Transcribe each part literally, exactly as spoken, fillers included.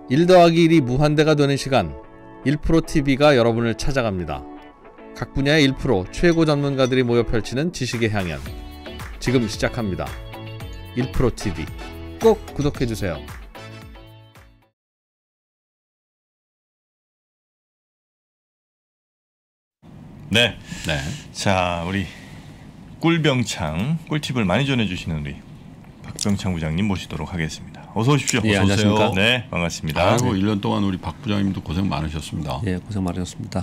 일 더하기 일이 무한대가 되는 시간, 일 프로티비가 여러분을 찾아갑니다. 각 분야의 일 퍼센트 최고 전문가들이 모여 펼치는 지식의 향연, 지금 시작합니다. 일 프로티비 꼭 구독해주세요. 네, 네. 자, 우리 꿀병창 꿀팁을 많이 전해주시는 우리 박병창 부장님 모시도록 하겠습니다. 어서 오십시오. 예, 어서 오세요. 안녕하십니까? 네, 반갑습니다. 아이고, 네. 일 년 동안 우리 박 부장님도 고생 많으셨습니다. 예, 고생 많으셨습니다.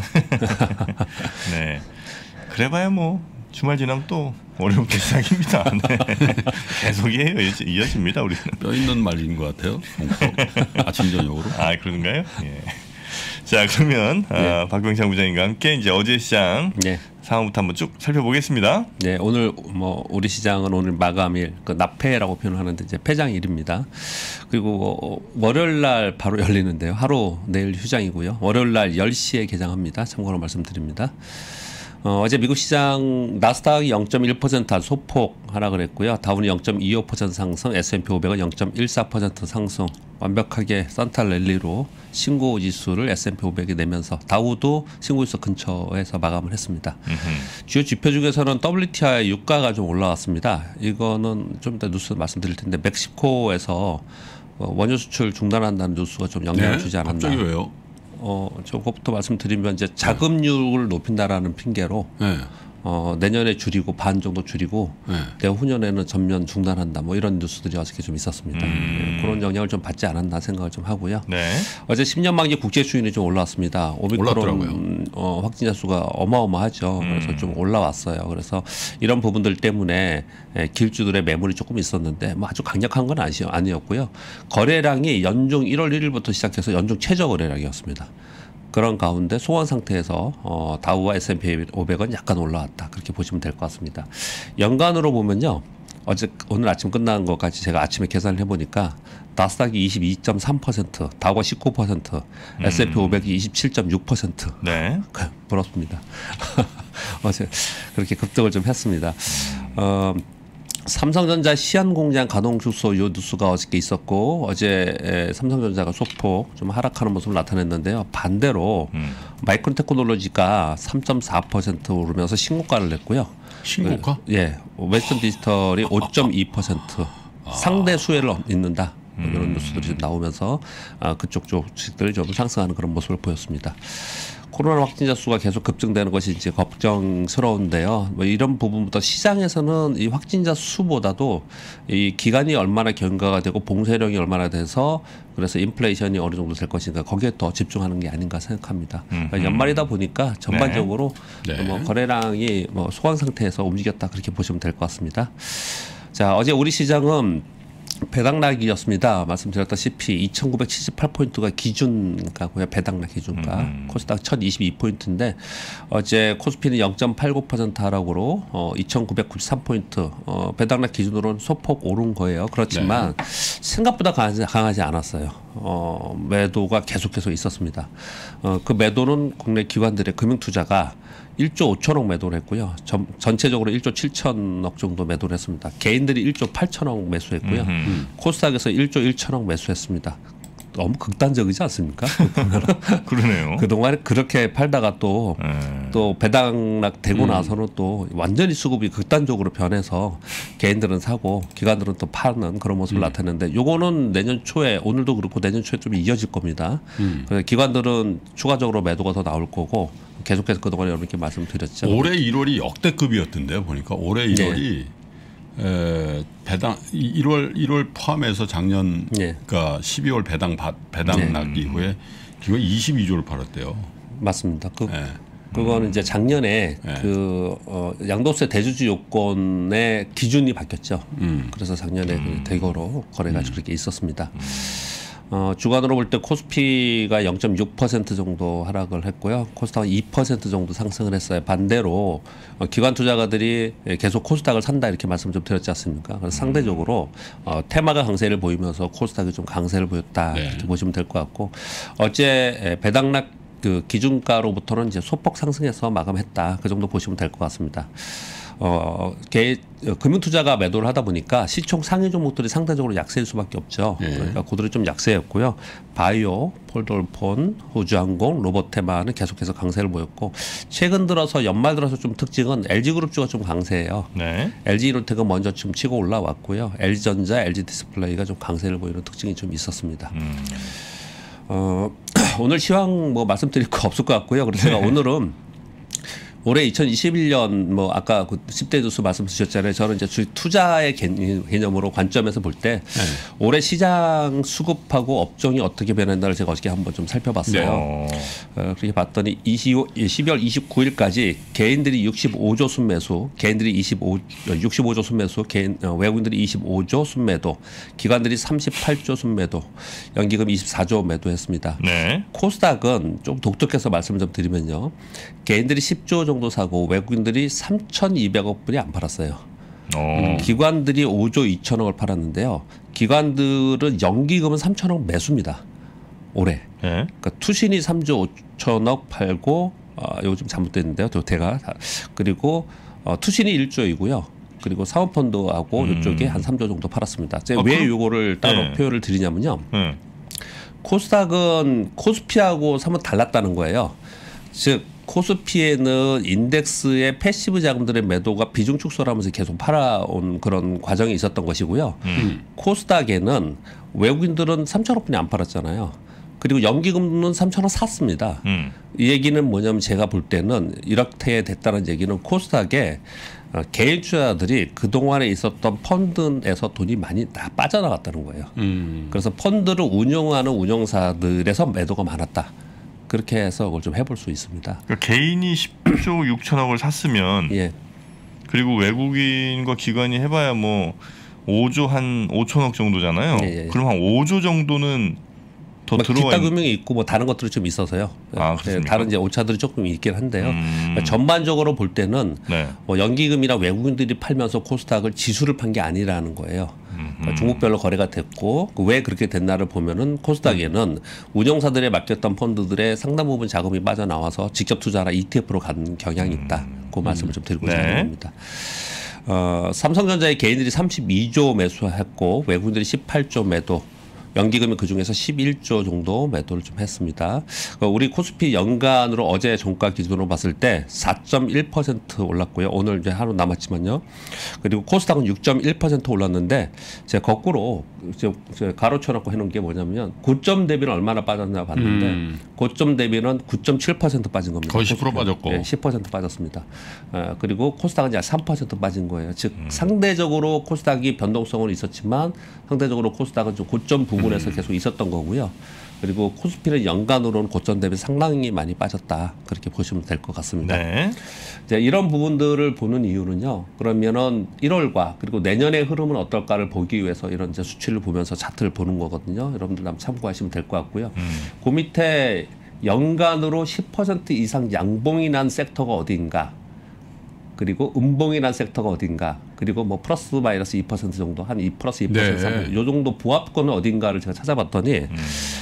네, 그래봐야 뭐 주말 지나면 또 어려운 개상입니다. 네. 계속이에요. 이어집니다. 우리는 뼈 있는 말인 것 같아요. 아침 저녁으로. 아, 그런가요? 예. 자, 그러면 네. 어, 박병창 부장님과 함께 이제 어제 시장 네. 상황부터 한번 쭉 살펴보겠습니다. 네, 오늘 뭐 우리 시장은 오늘 마감일, 그 납폐라고 표현하는데 이제 폐장일입니다. 그리고 월요일 날 바로 열리는데요. 하루 내일 휴장이고요. 월요일 날 열 시에 개장합니다. 참고로 말씀드립니다. 어, 어제 미국 시장 나스닥이 영 점 일 퍼센트 소폭 하락을 했고요. 다우는 영 점 이오 퍼센트 상승, 에스 앤 피 오백은 영 점 일사 퍼센트 상승. 완벽하게 산타 랠리로 신고 지수를 에스 앤 피 오백이 내면서 다우도 신고 지수 근처에서 마감을 했습니다. 음흠. 주요 지표 중에서는 더블유 티 아이 유가가 좀 올라왔습니다. 이거는 좀 이따 뉴스 말씀드릴 텐데 멕시코에서 원유 수출 중단한다는 뉴스가 좀 영향을 네? 주지 않았나. 갑자기 왜요? 어, 저것부터 말씀드리면 이제 자금률을 높인다라는 핑계로 네. 어, 내년에 줄이고 반 정도 줄이고 네. 내후년에는 전면 중단한다. 뭐 이런 뉴스들이 어저께 좀 있었습니다. 음. 네, 그런 영향을 좀 받지 않았나 생각을 좀 하고요. 네. 어제 십 년 만기 국제 수준이 좀 올라왔습니다. 오미크론 어, 확진자 수가 어마어마하죠. 음. 그래서 좀 올라왔어요. 그래서 이런 부분들 때문에 예, 길주들의 매물이 조금 있었는데 뭐 아주 강력한 건 아니, 아니었고요. 거래량이 연중 일월 일일부터 시작해서 연중 최저 거래량이었습니다. 그런 가운데 소원 상태에서 어, 다우와 에스 앤 피 오백은 약간 올라왔다. 그렇게 보시면 될 것 같습니다. 연간으로 보면요. 어제 오늘 아침 끝난 것까지 제가 아침에 계산을 해보니까 나스닥이 이십이 점 삼 퍼센트, 다우가 십구 퍼센트, 음. 에스 앤 피 오백이 이십칠 점 육 퍼센트. 네. 부럽습니다. 어제 그렇게 급등을 좀 했습니다. 어, 삼성전자 시안공장 가동 축소 요 뉴스가 어저께 있었고 어제 삼성전자가 소폭 좀 하락하는 모습을 나타냈는데요. 반대로 음. 마이크론 테크놀로지가 삼 점 사 퍼센트 오르면서 신고가를 냈고요. 신고가? 그, 예, 웨스턴 디지털이 오 점 이 퍼센트 상대 수혜를 잇는다. 음. 이런 뉴스들이 좀 나오면서 아, 그쪽 주식들이 좀 상승하는 그런 모습을 보였습니다. 코로나 확진자 수가 계속 급증되는 것이 이제 걱정스러운데요. 뭐 이런 부분부터 시장에서는 이 확진자 수보다도 이 기간이 얼마나 경과가 되고 봉쇄령이 얼마나 돼서 그래서 인플레이션이 어느 정도 될 것인가 거기에 더 집중하는 게 아닌가 생각합니다. 그러니까 연말이다 보니까 전반적으로 네. 네. 뭐 거래량이 뭐 소강 상태에서 움직였다 그렇게 보시면 될 것 같습니다. 자, 어제 우리 시장은 배당락이었습니다. 말씀드렸다시피 이천구백칠십팔 포인트가 기준가고요. 배당락 기준가. 음. 코스닥 천이십이 포인트인데 어제 코스피는 영 점 팔구 퍼센트 하락으로 어, 이천구백구십삼 포인트 어, 배당락 기준으로는 소폭 오른 거예요. 그렇지만 네. 생각보다 강하지, 강하지 않았어요. 어, 매도가 계속해서 있었습니다. 어, 그 매도는 국내 기관들의 금융투자가 일조 오천억 매도를 했고요. 전, 전체적으로 일조 칠천억 정도 매도를 했습니다. 개인들이 일조 팔천억 매수했고요. 음흠. 코스닥에서 일조 일천억 매수했습니다. 너무 극단적이지 않습니까? 그러네요. 그동안 그렇게 팔다가 또, 음. 또 배당락 되고 음. 나서는 또 완전히 수급이 극단적으로 변해서 개인들은 사고 기관들은 또 파는 그런 모습을 음. 나타내는데 요거는 내년 초에 오늘도 그렇고 내년 초에 좀 이어질 겁니다. 음. 그래서 기관들은 추가적으로 매도가 더 나올 거고 계속해서 그동안 여러분께 말씀드렸죠. 올해 일월이 역대급이었던데요. 보니까 올해 일월이 네. 에, 배당 일월 일월 포함해서 작년 네. 그러니까 십이월 배당 배당락 네. 이후에 기껏 이십이 조를 팔았대요. 맞습니다. 그 네. 그거는 이제 작년에 네. 그 어, 양도세 대주주 요건의 기준이 바뀌었죠. 음. 그래서 작년에 음. 그 대거로 거래가 음. 그렇게 있었습니다. 음. 어, 주간으로 볼 때 코스피가 영 점 육 퍼센트 정도 하락을 했고요. 코스닥은 이 퍼센트 정도 상승을 했어요. 반대로 어, 기관 투자가들이 계속 코스닥을 산다 이렇게 말씀 좀 드렸지 않습니까? 그래서 상대적으로 어, 테마가 강세를 보이면서 코스닥이 좀 강세를 보였다 네. 이렇게 보시면 될 것 같고 어제 배당락 그 기준가로부터는 이제 소폭 상승해서 마감했다 그 정도 보시면 될 것 같습니다. 어, 개, 금융투자가 매도를 하다 보니까 시총 상위 종목들이 상대적으로 약세일 수밖에 없죠. 예. 그러니까 그들이 좀 약세였고요. 바이오, 폴더폰, 호주항공, 로봇테마는 계속해서 강세를 보였고 최근 들어서 연말 들어서 좀 특징은 엘지그룹주가 좀 강세예요. 네. 엘지이노텍은 먼저 좀 치고 올라왔고요. 엘지전자, 엘지디스플레이가 좀 강세를 보이는 특징이 좀 있었습니다. 음. 어, 오늘 시황 뭐 말씀드릴 거 없을 것 같고요. 그래서 제가 오늘은 올해 이천이십일 년 뭐 아까 그 십 대 주수 말씀 주셨잖아요. 저는 이제 투자의 개념으로 관점에서 볼 때 네. 올해 시장 수급하고 업종이 어떻게 변했나를 제가 어저께 한번 좀 살펴봤어요. 네. 어, 그렇게 봤더니 십이월 이십구일까지 개인들이 육십오조 순매수, 개인들이 이십오, 육십오조 순매수, 개인 어, 외국인들이 이십오조 순매도, 기관들이 삼십팔조 순매도, 연기금 이십사조 매도했습니다. 네. 코스닥은 좀 독특해서 말씀을 좀 드리면요. 개인들이 십조 정도 사고 외국인들이 삼천이백억 불이 안 팔았어요. 음, 기관들이 오조 이천억을 팔았는데요. 기관들은 연기금은 삼천억 매수입니다. 올해. 네. 그러니까 투신이 삼조 오천억 팔고 어, 이거 좀 잘못됐는데요. 대가 그리고 어, 투신이 일조이고요. 그리고 사모펀드하고 음. 이쪽에 한 삼조 정도 팔았습니다. 제가 어, 왜 이거를 따로 네. 표현을 드리냐면요. 네. 코스닥은 코스피하고 사뭇 달랐다는 거예요. 즉 코스피에는 인덱스의 패시브 자금들의 매도가 비중 축소하면서 계속 팔아온 그런 과정이 있었던 것이고요. 음. 코스닥에는 외국인들은 삼천억 분이 안 팔았잖아요. 그리고 연기금은 삼천억 샀습니다. 음. 이 얘기는 뭐냐면 제가 볼 때는 이렇게 됐다는 얘기는 코스닥에 개인 투자자들이 그동안에 있었던 펀드에서 돈이 많이 다 빠져나갔다는 거예요. 음. 그래서 펀드를 운영하는 운영사들에서 매도가 많았다. 그렇게 해서 그걸 좀 해볼 수 있습니다. 그러니까 개인이 십조 육천억을 샀으면 예. 그리고 외국인과 기관이 해봐야 뭐 오조 한 오천억 정도잖아요. 예, 예. 그럼 한 오조 정도는 더 뭐 들어와 기타 금융이 있고 뭐 다른 것들이 좀 있어서요. 아, 네, 다른 이제 오차들이 조금 있긴 한데요. 음. 그러니까 전반적으로 볼 때는 네. 뭐 연기금이나 외국인들이 팔면서 코스닥을 지수를 판 게 아니라는 거예요. 그러니까 종목별로 거래가 됐고 왜 그렇게 됐나를 보면은 코스닥에는 음. 운영사들에 맡겼던 펀드들의 상당 부분 자금이 빠져나와서 직접 투자나 이티에프로 가는 경향이 있다. 음. 그 말씀을 좀 드리고 싶은 겁니다. 네. 어, 삼성전자의 개인들이 삼십이조 매수했고 외국인들이 십팔조 매도. 연기금이 그중에서 십일조 정도 매도를 좀 했습니다. 우리 코스피 연간으로 어제 종가 기준으로 봤을 때 사 점 일 퍼센트 올랐고요. 오늘 이제 하루 남았지만요. 그리고 코스닥은 육 점 일 퍼센트 올랐는데 제가 거꾸로 가로쳐놓고 해놓은 게 뭐냐면 고점 대비는 얼마나 빠졌나 봤는데 음. 고점 대비는 구 점 칠 퍼센트 빠진 겁니다. 거의 십 퍼센트 빠졌고. 네, 십 퍼센트 빠졌습니다. 어, 그리고 코스닥은 이제 삼 퍼센트 빠진 거예요. 즉 음. 상대적으로 코스닥이 변동성은 있었지만 상대적으로 코스닥은 좀 고점 부분에서 음. 계속 있었던 거고요. 그리고 코스피는 연간으로는 고점 대비 상당히 많이 빠졌다. 그렇게 보시면 될 것 같습니다. 네. 이제 이런 부분들을 보는 이유는요. 그러면은 일월과 그리고 내년의 흐름은 어떨까를 보기 위해서 이런 이제 수치를 보면서 차트를 보는 거거든요. 여러분들 한번 참고하시면 될 것 같고요. 음. 그 밑에 연간으로 십 퍼센트 이상 양봉이 난 섹터가 어디인가. 그리고 음봉이 난 섹터가 어딘가, 그리고 뭐 플러스 마이너스 이 퍼센트 정도, 한 이 플러스 이 퍼센트, 네. 요 정도 부합권은 어딘가를 제가 찾아봤더니 음.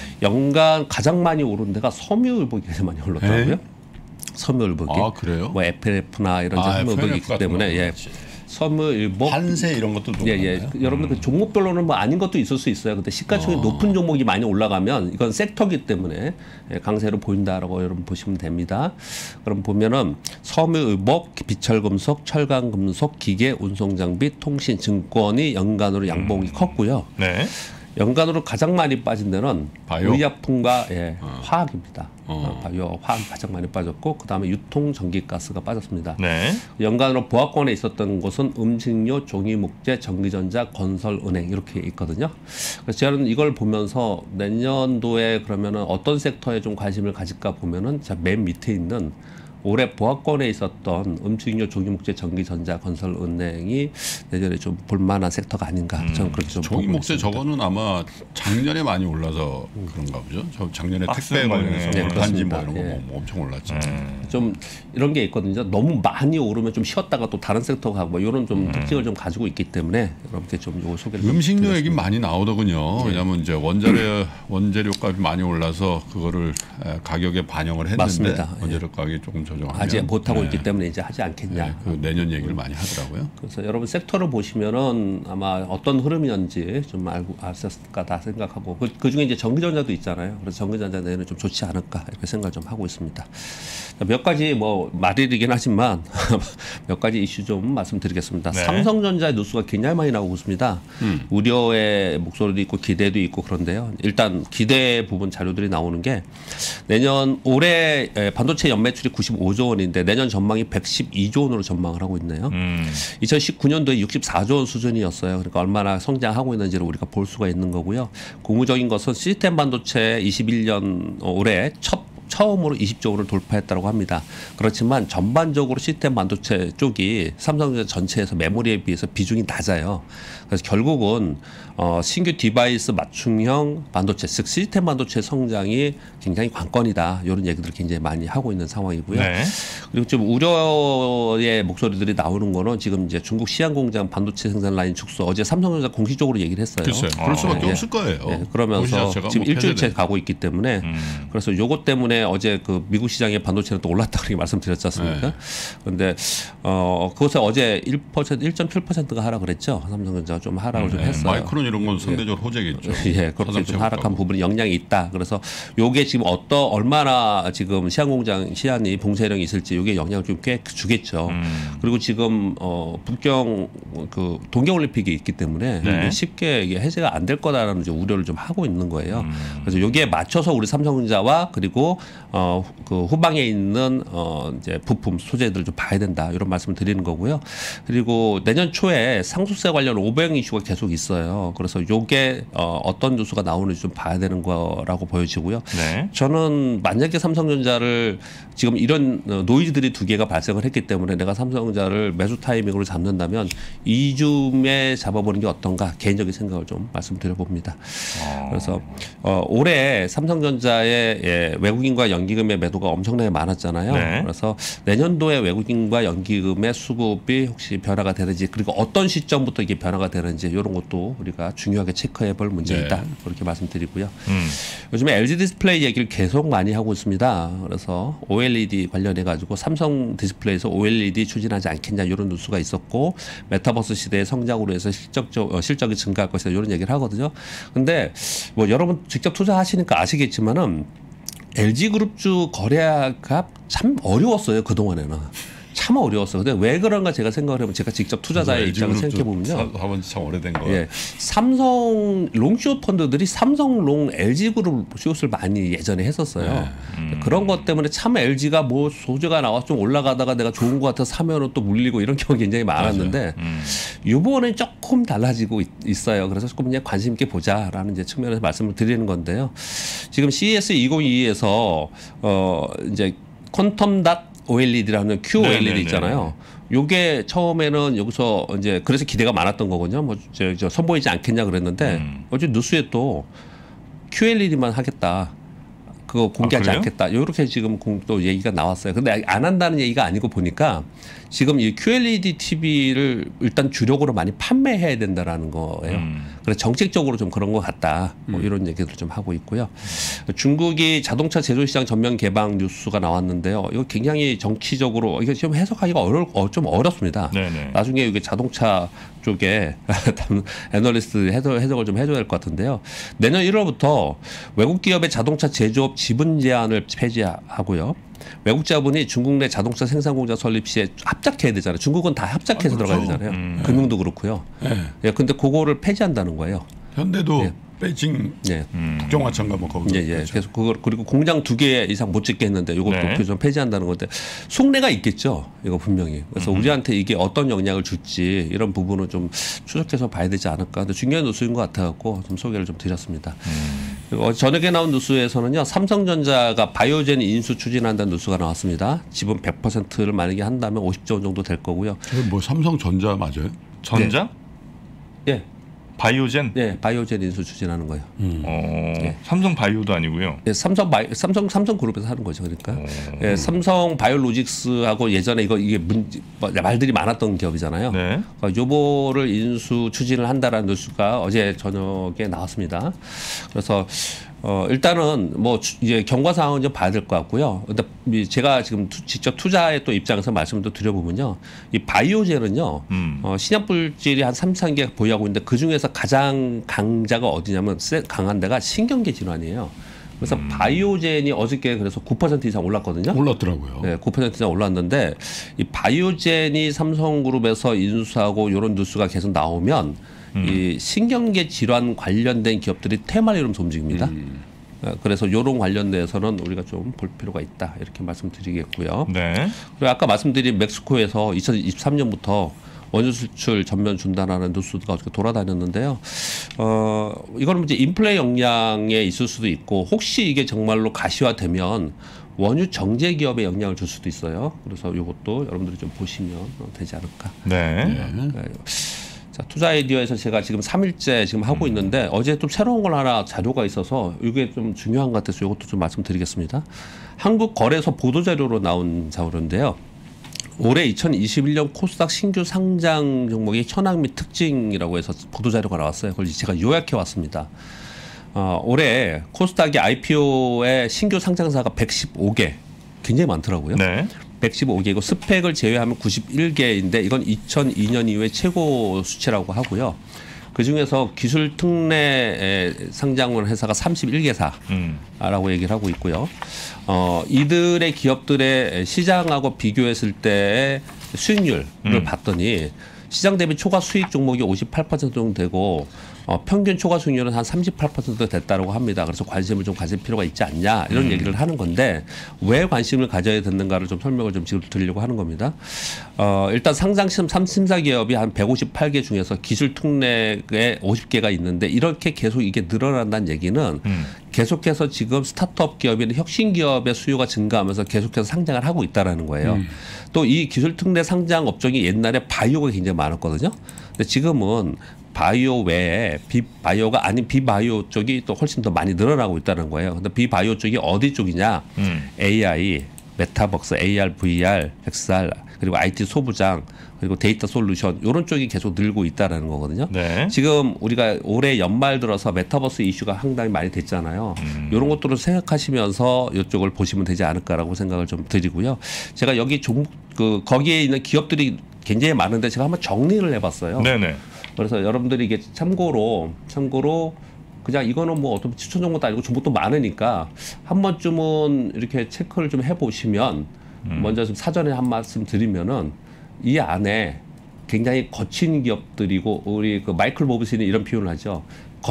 연간 가장 많이 오른 데가 섬유의복이 가장 많이 올랐더라고요. 네. 섬유의복이. 아, 그래요? 뭐 에프에프나 이런 아, 섬유의복이 있기 때문에 예. 섬유의복, 한세 이런 것도 예, 예. 음. 여러분들 그 종목별로는 뭐 아닌 것도 있을 수 있어요. 근데 시가총이 어. 높은 종목이 많이 올라가면 이건 섹터기 때문에 강세로 보인다라고 여러분 보시면 됩니다. 그럼 보면은 섬유의복, 비철금속, 철강금속, 기계, 운송장비, 통신, 증권이 연간으로 양봉이 음. 컸고요. 네. 연간으로 가장 많이 빠진 데는 바이오? 의약품과 예, 어. 화학입니다. 어. 바이오, 화학이 가장 많이 빠졌고 그 다음에 유통, 전기가스가 빠졌습니다. 네. 연간으로 보합권에 있었던 곳은 음식료, 종이목재, 전기전자, 건설, 은행 이렇게 있거든요. 그래서 저는 이걸 보면서 내년도에 그러면은 어떤 섹터에 좀 관심을 가질까 보면은 맨 밑에 있는 올해 보합권에 있었던 음식료, 종이목재, 전기전자, 건설은행이 내년에 좀 볼만한 섹터가 아닌가. 음. 저는 그렇게 좀 종이목재 저거는 아마 작년에 많이 올라서 그런가 보죠. 저 작년에 택배 관련해서 네, 반지 뭐 이런 거 예. 뭐 엄청 올랐죠. 음. 좀 이런 게 있거든요. 너무 많이 오르면 좀 쉬었다가 또 다른 섹터 가고 뭐 이런 좀 음. 특징을 좀 가지고 있기 때문에 여러분께 좀 이거 소개를. 음식료 얘기 많이 나오더군요. 네. 왜냐하면 이제 원자재 원재료 값이 많이 올라서 그거를 가격에 반영을 했는데 맞습니다. 원재료 가격이 조금 조정하면 아직 못하고 네. 있기 때문에 이제 하지 않겠냐. 네, 그 내년 얘기를 많이 하더라고요. 그래서 여러분 섹터를 보시면은 아마 어떤 흐름이었는지 좀 알고 아셨을까 다 생각하고 그, 그 중에 이제 전기전자도 있잖아요. 그래서 전기전자 내는 좀 좋지 않을까 이렇게 생각 좀 하고 있습니다. 몇 가지 뭐 말이긴 하지만 몇 가지 이슈 좀 말씀드리겠습니다. 네. 삼성전자 뉴스가 굉장히 많이 나오고 있습니다. 음. 우려의 목소리도 있고 기대도 있고 그런데요. 일단 기대 부분 자료들이 나오는 게 내년 올해 반도체 연매출이 구십오조 원인데 내년 전망이 백십이조 원으로 전망을 하고 있네요. 음. 이천십구 년도에 육십사조 원 수준이었어요. 그러니까 얼마나 성장하고 있는지를 우리가 볼 수가 있는 거고요. 고무적인 것은 시스템 반도체 이십일 년 올해 첫 처음으로 이십조 원을 돌파했다고 합니다. 그렇지만 전반적으로 시스템 반도체 쪽이 삼성전자 전체에서 메모리에 비해서 비중이 낮아요. 그래서 결국은 어, 신규 디바이스 맞춤형 반도체, 즉 시스템 반도체 성장이 굉장히 관건이다. 이런 얘기들을 굉장히 많이 하고 있는 상황이고요. 네. 그리고 좀 우려의 목소리들이 나오는 거는 지금 이제 중국 시안 공장 반도체 생산 라인 축소 어제 삼성전자 공식적으로 얘기를 했어요. 글쎄요. 그럴 수밖에 네. 없을 거예요. 네. 그러면서 지금 뭐 일주일째 가고 있기 때문에 음. 그래서 요것 때문에 어제 그 미국 시장의 반도체는 또 올랐다 그렇게 말씀드렸지 않습니까? 그런데 네. 어 그것을 어제 일 퍼센트, 일 점 칠 퍼센트가 하라 그랬죠. 삼성전자가 좀 하락을 네. 좀 했어요. 마이크론 이런 건 상대적으로 호재겠죠. 예, 그렇게 좀 하락한 부분이 영향이 있다. 그래서 요게 지금 어떤 얼마나 지금 시안 공장 시안이 봉쇄령이 있을지 요게 영향을 좀 꽤 주겠죠. 음. 그리고 지금 어 북경 그 동계 올림픽이 있기 때문에 네. 쉽게 이게 해제가 안 될 거다라는 이제 우려를 좀 하고 있는 거예요. 음. 그래서 여기에 맞춰서 우리 삼성전자와 그리고 어 그 후방에 있는 어 이제 부품 소재들을 좀 봐야 된다 이런 말씀을 드리는 거고요. 그리고 내년 초에 상속세 관련 오백 이슈가 계속 있어요. 그래서 요게 어 어떤 뉴스가 나오는지 좀 봐야 되는 거라고 보여지고요. 네. 저는 만약에 삼성전자를 지금 이런 노이즈들이 두 개가 발생을 했기 때문에 내가 삼성전자를 매수 타이밍으로 잡는다면 이쯤에 잡아보는 게 어떤가 개인적인 생각을 좀 말씀드려 봅니다. 어. 그래서 어 올해 삼성전자의 예, 외국인과 연기금의 매도가 엄청나게 많았잖아요. 네. 그래서 내년도에 외국인과 연기금의 수급이 혹시 변화가 되는지 그리고 어떤 시점부터 이게 변화가 되는지 이런 것도 우리가 중요하게 체크해 볼 문제이다. 네. 그렇게 말씀드리고요. 음. 요즘에 엘지 디스플레이 얘기를 계속 많이 하고 있습니다. 그래서 오엘이디 관련해 가지고 삼성 디스플레이에서 오엘이디 추진하지 않겠냐 이런 뉴스가 있었고 메타버스 시대의 성장으로 해서 실적적 어, 실적이 증가할 것이다 이런 얘기를 하거든요. 근데 뭐 여러분 직접 투자하시니까 아시겠지만은 엘지그룹주 거래가 참 어려웠어요 그동안에는. 참 어려웠어요. 근데 왜 그런가 제가 생각을 해보면 제가 직접 투자자의 입장을 생각해 보면요. 사본 지 참 오래된 거예요. 예, 삼성 롱숏 펀드들이 삼성 롱 엘지그룹 숏을 많이 예전에 했었어요. 네. 음. 그런 것 때문에 참 엘지가 뭐 소재가 나와서 좀 올라가다가 내가 좋은 것 같아서 사면은 또 물리고 이런 경우가 굉장히 많았는데 음. 이번엔 조금 달라지고 있, 있어요. 그래서 조금 그냥 관심 있게 보자라는 이제 측면에서 말씀을 드리는 건데요. 지금 씨이에스 이천이십이에서 어 이제 퀀텀 닷 오엘이디라는 큐오엘이디 있잖아요. 요게 처음에는 여기서 이제 그래서 기대가 많았던 거거든요. 뭐 저, 저 선보이지 않겠냐 그랬는데 음. 어제 뉴스에 또 큐엘이디만 하겠다. 그거 공개하지 아, 않겠다. 이렇게 지금 또 얘기가 나왔어요. 근데 안 한다는 얘기가 아니고 보니까 지금 이 큐엘이디 티비를 일단 주력으로 많이 판매해야 된다라는 거예요. 음. 그래서 정책적으로 좀 그런 것 같다. 뭐 이런 얘기들 좀 하고 있고요. 음. 중국이 자동차 제조 시장 전면 개방 뉴스가 나왔는데요. 이거 굉장히 정치적으로 이거 지금 해석하기가 어려 어, 좀 어렵습니다. 네네. 나중에 이게 자동차 쪽에 애널리스트 해석, 해석을 좀 해줘야 될 것 같은데요. 내년 일월부터 외국 기업의 자동차 제조업 지분 제한을 폐지하고요. 외국 자본이 중국 내 자동차 생산 공장 설립 시에 합작해야 되잖아요. 중국은 다 합작해서 아, 그렇죠. 들어가야 되잖아요. 음. 금융도 그렇고요. 네. 예, 근데 그거를 폐지한다는 거예요. 현대도 예. 베이징 예. 국정화청가 뭐 거기 예, 예. 그렇죠. 계속 그걸 그리고 공장 두 개 이상 못 짓게 했는데 이것도 네. 좀 폐지한다는 건데 속내가 있겠죠. 이거 분명히. 그래서 음. 우리한테 이게 어떤 영향을 줄지 이런 부분은 좀 추적해서 봐야 되지 않을까. 근데 중요한 뉴스인 것 같아갖고 좀 소개를 좀 드렸습니다. 음. 그리고 저녁에 나온 뉴스에서는요. 삼성전자가 바이오젠 인수 추진한다는 뉴스가 나왔습니다. 지분 백 퍼센트를 만약에 한다면 오십조 원 정도 될 거고요. 뭐 삼성전자 맞아요? 전자? 네. 예. 바이오젠? 네, 바이오젠 인수 추진하는 거예요. 음. 어, 네. 삼성 바이오도 아니고요. 네, 삼성 바이 삼성 삼성 그룹에서 하는 거죠, 그러니까. 네, 삼성 바이오로직스하고 예전에 이거 이게 문, 말들이 많았던 기업이잖아요. 네. 그러니까 요거를 인수 추진을 한다라는 뉴스가 어제 저녁에 나왔습니다. 그래서 어, 일단은 뭐 이제 경과 상황은 좀 봐야 될 것 같고요. 근데 제가 지금 투, 직접 투자의 또 입장에서 말씀도 드려보면요. 이 바이오젤은요, 음. 어, 신약물질이 한 삼, 사 개 보유하고 있는데 그 중에서 가장 강자가 어디냐면 강한 데가 신경계 질환이에요. 그래서 음. 바이오젠이 어저께 그래서 구 퍼센트 이상 올랐거든요. 올랐더라고요. 네, 구 퍼센트 이상 올랐는데 이 바이오젠이 삼성그룹에서 인수하고 이런 뉴스가 계속 나오면 음. 이 신경계 질환 관련된 기업들이 테마를 이루면서 움직입니다. 음. 그래서 이런 관련돼서는 우리가 좀 볼 필요가 있다 이렇게 말씀드리겠고요. 네. 그리고 아까 말씀드린 멕시코에서 이천이십삼 년부터 원유 수출 전면 중단하는 뉴스가 어떻게 돌아다녔는데요. 어, 이거는 이제 인플레 영향에 있을 수도 있고 혹시 이게 정말로 가시화되면 원유 정제 기업에 영향을 줄 수도 있어요. 그래서 이것도 여러분들이 좀 보시면 되지 않을까. 네. 네. 자, 투자 아이디어에서 제가 지금 삼 일째 지금 하고 있는데 어제 좀 새로운 걸 하나 자료가 있어서 이게 좀 중요한 것 같아서 이것도 좀 말씀드리겠습니다. 한국거래소 보도자료로 나온 자료인데요. 올해 이천이십일 년 코스닥 신규 상장 종목이 현황 및 특징이라고 해서 보도자료가 나왔어요. 그걸 제가 요약해 왔습니다. 어, 올해 코스닥의 아이피오의 신규 상장사가 백십오 개, 굉장히 많더라고요. 네. 백십오 개이고 스펙을 제외하면 구십일 개인데 이건 이천이 년 이후에 최고 수치라고 하고요. 그중에서 기술 특례 상장한 회사가 삼십일 개사라고 음. 얘기를 하고 있고요. 어, 이들의 기업들의 시장하고 비교했을 때의 수익률을 음. 봤더니 시장 대비 초과 수익 종목이 오십팔 퍼센트 정도 되고 어, 평균 초과 수익률은 한 삼십팔 퍼센트 됐다고 합니다. 그래서 관심을 좀 가질 필요가 있지 않냐 이런 음. 얘기를 하는 건데 왜 관심을 가져야 되는가를 좀 설명을 좀 지금 드리려고 하는 겁니다. 어, 일단 상장 심사 기업이 한 백오십팔 개 중에서 기술 특례에 오십 개가 있는데 이렇게 계속 이게 늘어난다는 얘기는 음. 계속해서 지금 스타트업 기업이나 혁신 기업의 수요가 증가하면서 계속해서 상장을 하고 있다라는 거예요. 음. 또 이 기술 특례 상장 업종이 옛날에 바이오가 굉장히 많았거든요. 근데 지금은 바이오 외에 비바이오가 아닌 비바이오 쪽이 또 훨씬 더 많이 늘어나고 있다는 거예요. 근데 비바이오 쪽이 어디 쪽이냐? 음. 에이아이, 메타버스, 에이알, 브이알, 엑스알, 그리고 아이티 소부장, 그리고 데이터 솔루션 이런 쪽이 계속 늘고 있다는 거거든요. 네. 지금 우리가 올해 연말 들어서 메타버스 이슈가 상당히 많이 됐잖아요. 음. 이런 것들을 생각하시면서 이쪽을 보시면 되지 않을까라고 생각을 좀 드리고요. 제가 여기 종, 그 거기에 있는 기업들이 굉장히 많은데 제가 한번 정리를 해봤어요. 네네. 그래서 여러분들이 이게 참고로 참고로 그냥 이거는 뭐 어떤 추천 정보도 아니고 정보도 많으니까 한 번쯤은 이렇게 체크를 좀 해보시면 음. 먼저 좀 사전에 한 말씀 드리면은 이 안에 굉장히 거친 기업들이고 우리 그 마이클 모브스는 이런 표현을 하죠.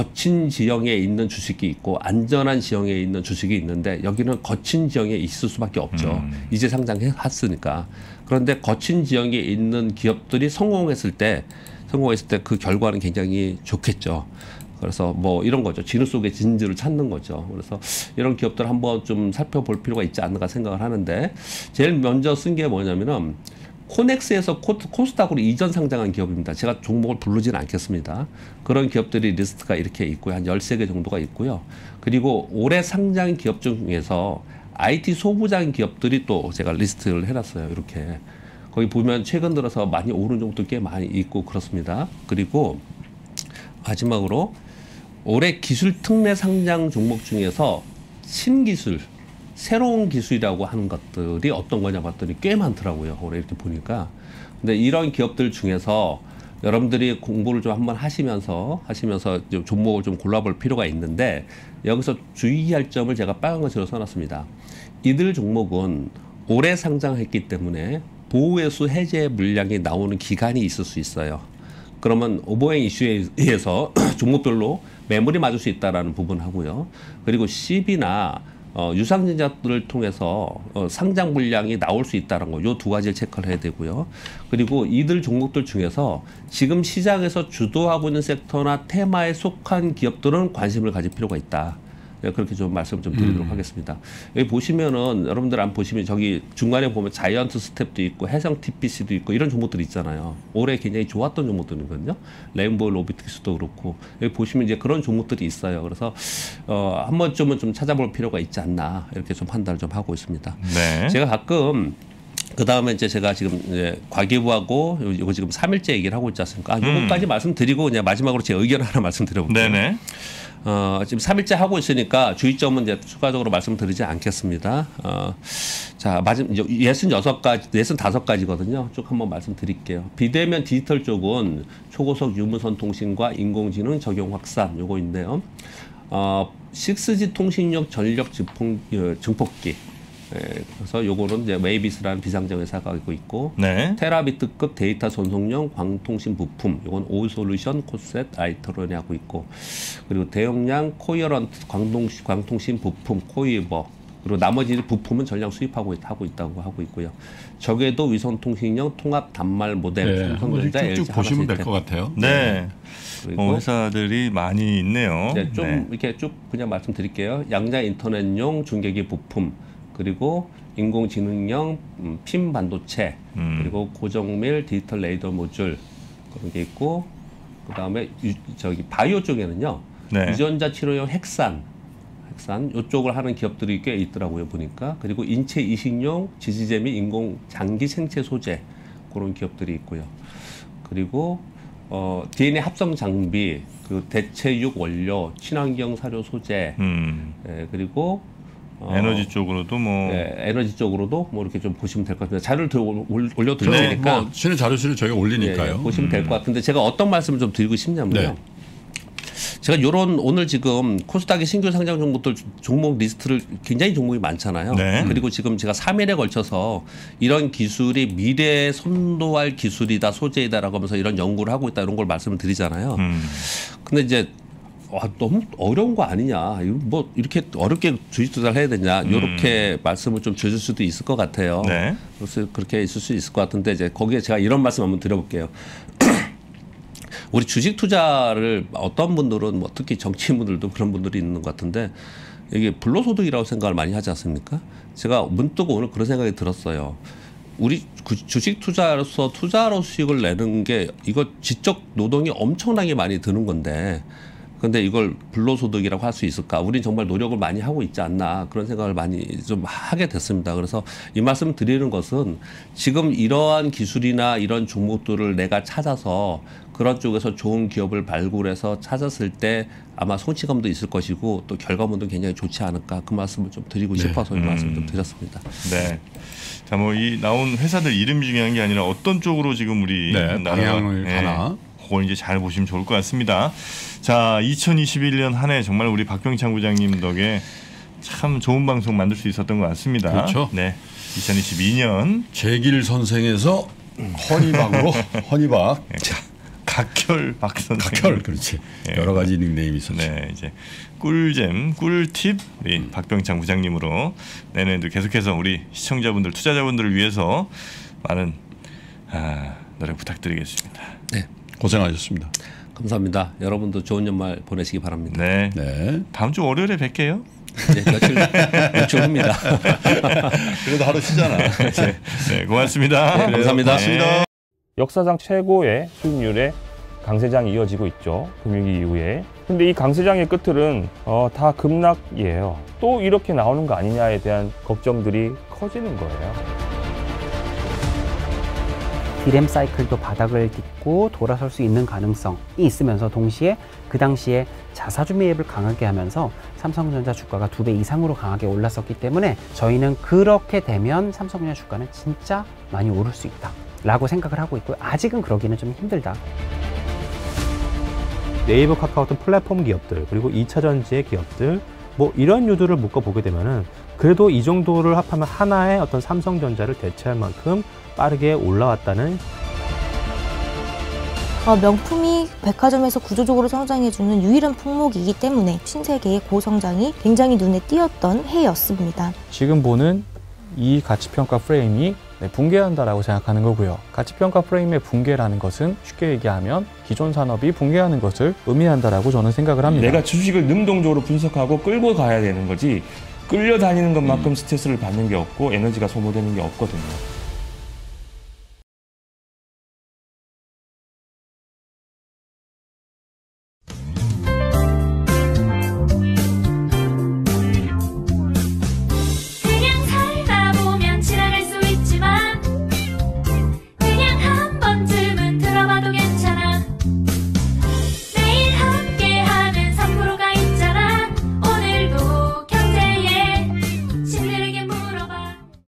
거친 지형에 있는 주식이 있고 안전한 지형에 있는 주식이 있는데 여기는 거친 지형에 있을 수밖에 없죠. 음. 이제 상장했으니까. 그런데 거친 지형에 있는 기업들이 성공했을 때 성공했을 때 그 결과는 굉장히 좋겠죠. 그래서 뭐 이런 거죠. 진흙 속의 진주를 찾는 거죠. 그래서 이런 기업들 한번 좀 살펴볼 필요가 있지 않을까 생각을 하는데 제일 먼저 쓴 게 뭐냐면은 코넥스에서 코스닥으로 이전 상장한 기업입니다. 제가 종목을 부르지는 않겠습니다. 그런 기업들이 리스트가 이렇게 있고요. 한 열세 개 정도가 있고요. 그리고 올해 상장 기업 중에서 아이티 소부장 기업들이 또 제가 리스트를 해놨어요. 이렇게. 거기 보면 최근 들어서 많이 오른 종목도 꽤 많이 있고 그렇습니다. 그리고 마지막으로 올해 기술 특례 상장 종목 중에서 신기술, 새로운 기술이라고 하는 것들이 어떤 거냐 봤더니 꽤 많더라고요. 올해 이렇게 보니까. 근데 이런 기업들 중에서 여러분들이 공부를 좀 한번 하시면서 하시면서 좀 종목을 좀 골라볼 필요가 있는데 여기서 주의할 점을 제가 빨간 것으로 써놨습니다. 이들 종목은 올해 상장했기 때문에 보호회수 해제 물량이 나오는 기간이 있을 수 있어요. 그러면 오버행 이슈에 의해서 종목별로 매물이 맞을 수 있다는 부분 하고요. 그리고 씨비나 어, 유상증자들을 통해서 어, 상장 물량이 나올 수 있다는 거, 요 두 가지를 체크를 해야 되고요. 그리고 이들 종목들 중에서 지금 시장에서 주도하고 있는 섹터나 테마에 속한 기업들은 관심을 가질 필요가 있다. 그렇게 좀 말씀 좀 드리도록 음. 하겠습니다. 여기 보시면은 여러분들 안 보시면 저기 중간에 보면 자이언트 스텝도 있고 해성 티피씨도 있고 이런 종목들이 있잖아요. 올해 굉장히 좋았던 종목들이거든요. 레인보우 로보틱스도 그렇고 여기 보시면 이제 그런 종목들이 있어요. 그래서 어, 한 번쯤은 좀 찾아볼 필요가 있지 않나 이렇게 좀 판단을 좀 하고 있습니다. 네. 제가 가끔 그 다음에 이제 제가 지금 이제 과기부하고 이거 지금 삼 일째 얘기를 하고 있지 않습니까? 아, 요거까지 음. 말씀드리고 그냥 마지막으로 제 의견 하나 말씀드려볼게요. 네네. 어, 지금 삼 일째 하고 있으니까 주의점은 이제 추가적으로 말씀드리지 않겠습니다. 어, 자, 마지막 예순여섯 가지, 예순다섯 가지거든요. 쭉 한번 말씀드릴게요. 비대면 디지털 쪽은 초고속 유무선 통신과 인공지능 적용 확산 요거인데요. 어, 식스 지 통신력 전력 증폭, 증폭기. 예, 그래서 요거는 이제 웨이비스라는 비상장 회사가 하고 있고, 네. 테라비트급 데이터 전송용 광통신 부품, 요건 오솔루션, 코셋, 아이트론이 하고 있고, 그리고 대용량 코이어런트 광통신, 광통신 부품, 코이버, 그리고 나머지 부품은 전량 수입하고 있, 하고 있다고 하고 있고요. 적외도 위성 통신용 통합 단말 모델, 네, 삼성전자, 엘지 쭉 보시면 될 것 같아요. 네. 그리고 어, 회사들이 많이 있네요. 네, 좀 네. 이렇게 쭉 그냥 말씀드릴게요. 양자 인터넷용 중계기 부품. 그리고 인공지능형 음, 핀 반도체, 음. 그리고 고정밀 디지털 레이더 모듈 그런 게 있고, 그 다음에 저기 바이오 쪽에는요, 네. 유전자 치료용 핵산, 핵산 이쪽을 하는 기업들이 꽤 있더라고요 보니까. 그리고 인체 이식용 지지제 및 인공 장기 생체 소재 그런 기업들이 있고요. 그리고 어, 디엔에이 합성 장비, 그 대체육 원료, 친환경 사료 소재, 음. 예, 그리고 어, 에너지 쪽으로도 뭐 네, 에너지 쪽으로도 뭐 이렇게 좀 보시면 될 것 같습니다. 자료를 더 올려드릴 네, 테니까 뭐 신의 자료실을 저희가 올리니까요. 네, 보시면 음. 될 것 같은데 제가 어떤 말씀을 좀 드리고 싶냐면요. 네. 제가 요런 오늘 지금 코스닥의 신규 상장 종목들 종목 리스트를 굉장히 종목이 많잖아요. 네. 그리고 지금 제가 삼 일에 걸쳐서 이런 기술이 미래에 선도할 기술이다, 소재이다라고 하면서 이런 연구를 하고 있다 이런 걸 말씀을 드리잖아요. 음. 근데 이제 와, 너무 어려운 거 아니냐. 뭐 이렇게 어렵게 주식 투자를 해야 되냐. 이렇게 음. 말씀을 좀 주실 수도 있을 것 같아요. 네. 그래서 그렇게 있을 수 있을 것 같은데 이제 거기에 제가 이런 말씀 한번 드려볼게요. 우리 주식 투자를 어떤 분들은 뭐 특히 정치인분들도 그런 분들이 있는 것 같은데 이게 불로소득이라고 생각을 많이 하지 않습니까? 제가 문득 오늘 그런 생각이 들었어요. 우리 주식 투자로서 투자로 수익을 내는 게 이거 지적 노동이 엄청나게 많이 드는 건데 근데 이걸 불로소득이라고 할 수 있을까? 우린 정말 노력을 많이 하고 있지 않나 그런 생각을 많이 좀 하게 됐습니다. 그래서 이 말씀 드리는 것은 지금 이러한 기술이나 이런 종목들을 내가 찾아서 그런 쪽에서 좋은 기업을 발굴해서 찾았을 때 아마 성취감도 있을 것이고 또 결과물도 굉장히 좋지 않을까 그 말씀을 좀 드리고 네. 싶어서 이 말씀 좀 드렸습니다. 네. 자, 뭐 이 나온 회사들 이름이 중요한 게 아니라 어떤 쪽으로 지금 우리 네, 방향을 네. 가나. 그걸 이제 잘 보시면 좋을 것 같습니다. 자, 이천이십일 년 한 해 정말 우리 박병창 부장님 덕에 참 좋은 방송 만들 수 있었던 것 같습니다. 그렇죠. 네, 이천이십이 년 제길 선생에서 허니박으로 허니박. 네. 각혈 박 선생. 각혈 그렇지. 네. 여러 가지 닉네임이 있었죠. 네, 이제 꿀잼 꿀팁 우리 음. 박병창 부장님으로 내년에도 계속해서 우리 시청자분들 투자자분들을 위해서 많은 아, 노력 부탁드리겠습니다. 네. 고생하셨습니다. 감사합니다. 여러분도 좋은 연말 보내시기 바랍니다. 네. 네. 다음 주 월요일에 뵐게요. 네, 며칠, 며칠 후입니다. 그래도 하루 쉬잖아. 네, 네, 고맙습니다. 네, 감사합니다. 네. 역사상 최고의 수익률의 강세장이 이어지고 있죠. 금융위기 이후에. 근데 이 강세장의 끝들은 어, 다 급락이에요. 또 이렇게 나오는 거 아니냐에 대한 걱정들이 커지는 거예요. 디램 사이클도 바닥을 딛고 돌아설 수 있는 가능성이 있으면서 동시에 그 당시에 자사주 매입을 강하게 하면서 삼성전자 주가가 두 배 이상으로 강하게 올랐었기 때문에 저희는 그렇게 되면 삼성전자 주가는 진짜 많이 오를 수 있다 라고 생각을 하고 있고요. 아직은 그러기는 좀 힘들다. 네이버, 카카오톡 플랫폼 기업들 그리고 이차전지의 기업들 뭐 이런 유두를 묶어보게 되면은 그래도 이 정도를 합하면 하나의 어떤 삼성전자를 대체할 만큼 빠르게 올라왔다는 어, 명품이 백화점에서 구조적으로 성장해주는 유일한 품목이기 때문에 신세계의 고성장이 굉장히 눈에 띄었던 해였습니다. 지금 보는 이 가치평가 프레임이 네, 붕괴한다라고 생각하는 거고요. 가치평가 프레임의 붕괴라는 것은 쉽게 얘기하면 기존 산업이 붕괴하는 것을 의미한다라고 저는 생각을 합니다. 내가 주식을 능동적으로 분석하고 끌고 가야 되는 거지 끌려다니는 것만큼 음. 스트레스를 받는 게 없고 에너지가 소모되는 게 없거든요.